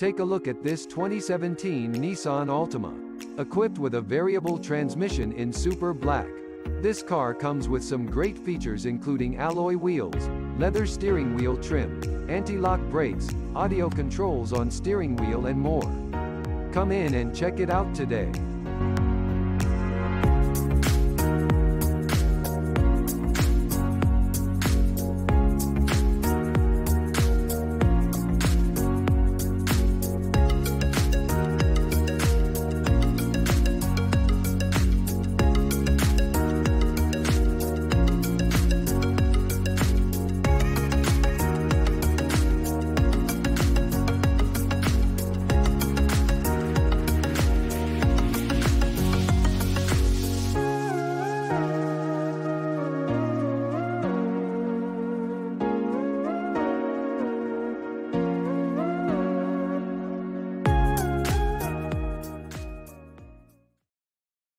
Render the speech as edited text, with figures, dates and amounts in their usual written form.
Take a look at this 2017 Nissan Altima. Equipped with a variable transmission in Super Black. This car comes with some great features including alloy wheels, leather steering wheel trim, anti-lock brakes, audio controls on steering wheel and more. Come in and check it out today.